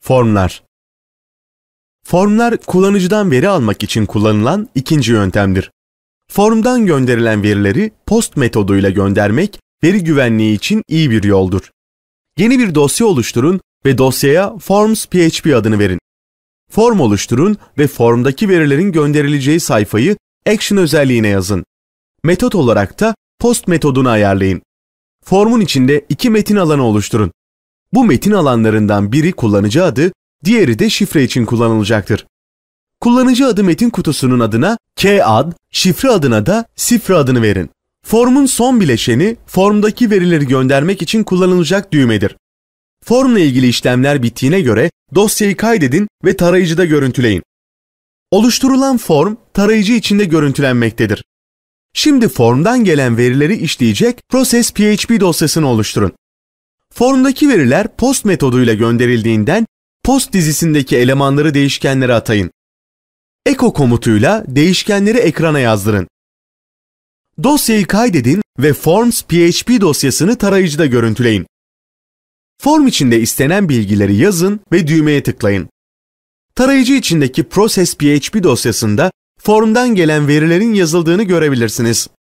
Formlar. Formlar kullanıcıdan veri almak için kullanılan ikinci yöntemdir. Formdan gönderilen verileri POST metoduyla göndermek veri güvenliği için iyi bir yoldur. Yeni bir dosya oluşturun ve dosyaya forms.php adını verin. Form oluşturun ve formdaki verilerin gönderileceği sayfayı action özelliğine yazın. Metot olarak da POST metodunu ayarlayın. Formun içinde iki metin alanı oluşturun. Bu metin alanlarından biri kullanıcı adı, diğeri de şifre için kullanılacaktır. Kullanıcı adı metin kutusunun adına kAd, şifre adına da sifre adını verin. Formun son bileşeni formdaki verileri göndermek için kullanılacak düğmedir. Formla ilgili işlemler bittiğine göre dosyayı kaydedin ve tarayıcıda görüntüleyin. Oluşturulan form tarayıcı içinde görüntülenmektedir. Şimdi formdan gelen verileri işleyecek process.php dosyasını oluşturun. Formdaki veriler POST metoduyla gönderildiğinden POST dizisindeki elemanları değişkenlere atayın. Echo komutuyla değişkenleri ekrana yazdırın. Dosyayı kaydedin ve forms.php dosyasını tarayıcıda görüntüleyin. Form içinde istenen bilgileri yazın ve düğmeye tıklayın. Tarayıcı içindeki process.php dosyasında formdan gelen verilerin yazıldığını görebilirsiniz.